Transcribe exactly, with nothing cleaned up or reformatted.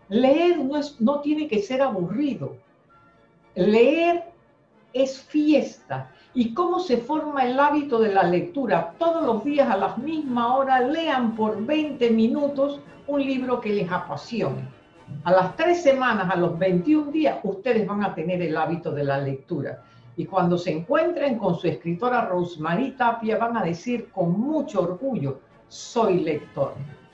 Leer no, es, no tiene que ser aburrido. Leer es fiesta. ¿Y cómo se forma el hábito de la lectura? Todos los días a la misma hora lean por veinte minutos un libro que les apasione. A las tres semanas, a los veintiún días, ustedes van a tener el hábito de la lectura. Y cuando se encuentren con su escritora Rosemary Tapia, van a decir con mucho orgullo, soy lector.